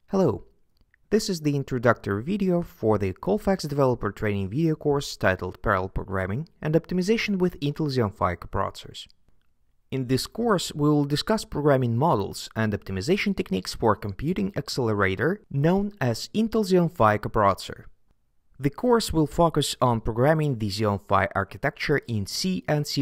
Hello, this is the introductory video for the Colfax Developer Training video course titled Parallel Programming and Optimization with Intel Xeon Phi Coprocessors. In this course, we will discuss programming models and optimization techniques for computing accelerator known as Intel Xeon Phi Coprocessor. The course will focus on programming the Xeon Phi architecture in C and C++.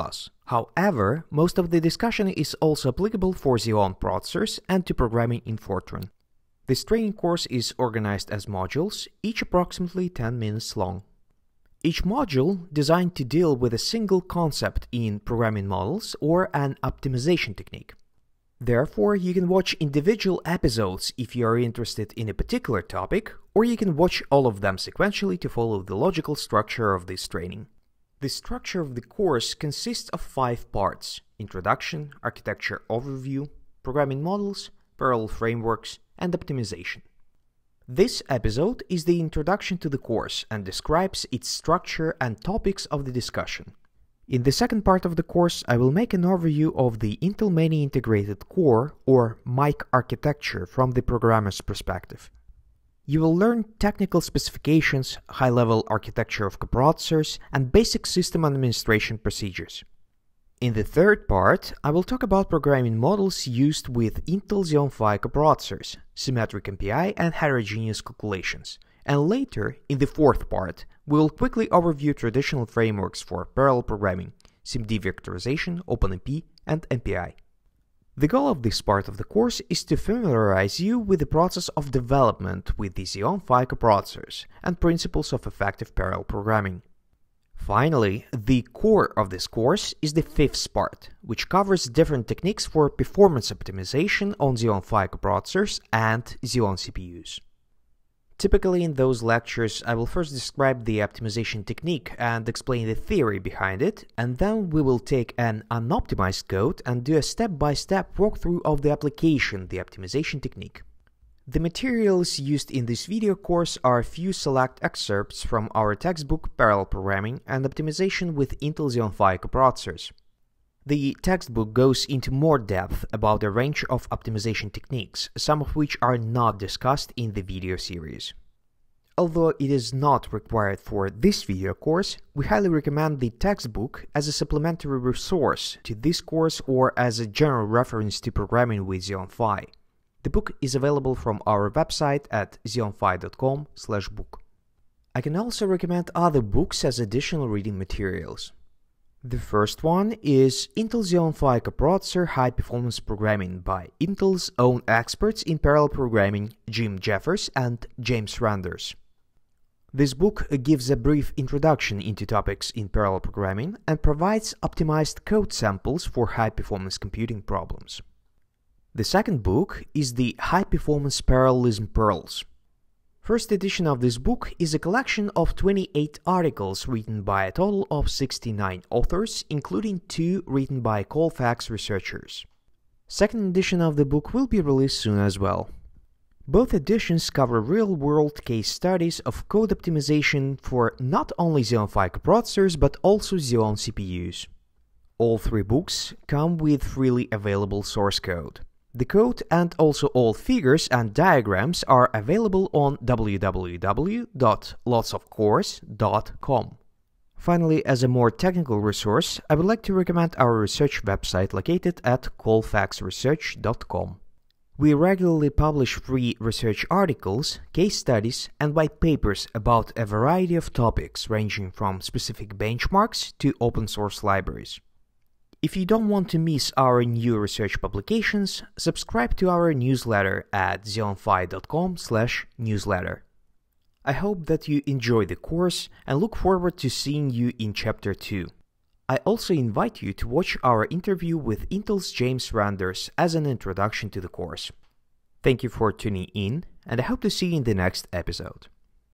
However, most of the discussion is also applicable for Xeon processors and to programming in Fortran. This training course is organized as modules, each approximately 10 minutes long. Each module designed to deal with a single concept in programming models or an optimization technique. Therefore, you can watch individual episodes if you are interested in a particular topic, or you can watch all of them sequentially to follow the logical structure of this training. The structure of the course consists of 5 parts: introduction, architecture overview, programming models, parallel frameworks, and optimization. This episode is the introduction to the course and describes its structure and topics of the discussion. In the second part of the course, I will make an overview of the Intel Many Integrated Core or MIC architecture from the programmer's perspective. You will learn technical specifications, high-level architecture of coprocessors, and basic system administration procedures. In the third part, I will talk about programming models used with Intel Xeon Phi coprocessors, symmetric MPI, and heterogeneous calculations. And later, in the fourth part, we will quickly overview traditional frameworks for parallel programming, SIMD vectorization, OpenMP, and MPI. The goal of this part of the course is to familiarize you with the process of development with the Xeon Phi coprocessors and principles of effective parallel programming. Finally, the core of this course is the fifth part, which covers different techniques for performance optimization on Xeon Phi coprocessors and Xeon CPUs. Typically in those lectures, I will first describe the optimization technique and explain the theory behind it, and then we will take an unoptimized code and do a step-by-step walkthrough of the application, the optimization technique. The materials used in this video course are a few select excerpts from our textbook Parallel Programming and Optimization with Intel Xeon Phi coprocessors. The textbook goes into more depth about a range of optimization techniques, some of which are not discussed in the video series. Although it is not required for this video course, we highly recommend the textbook as a supplementary resource to this course or as a general reference to programming with Xeon Phi. The book is available from our website at xeonphi.com/book. I can also recommend other books as additional reading materials. The first one is Intel Xeon Phi Coprocessor High Performance Programming by Intel's own experts in parallel programming, Jim Jeffers and James Reinders. This book gives a brief introduction into topics in parallel programming and provides optimized code samples for high-performance computing problems. The second book is the High Performance Parallelism Pearls. First edition of this book is a collection of 28 articles written by a total of 69 authors, including 2 written by Colfax researchers. Second edition of the book will be released soon as well. Both editions cover real-world case studies of code optimization for not only Xeon Phi coprocessors but also Xeon CPUs. All 3 books come with freely available source code. The code and also all figures and diagrams are available on www.lotsofcourse.com. Finally, as a more technical resource, I would like to recommend our research website located at colfaxresearch.com. We regularly publish free research articles, case studies, and white papers about a variety of topics ranging from specific benchmarks to open source libraries. If you don't want to miss our new research publications, subscribe to our newsletter at xeonphi.com/newsletter. I hope that you enjoy the course and look forward to seeing you in Chapter 2. I also invite you to watch our interview with Intel's James Reinders as an introduction to the course. Thank you for tuning in, and I hope to see you in the next episode.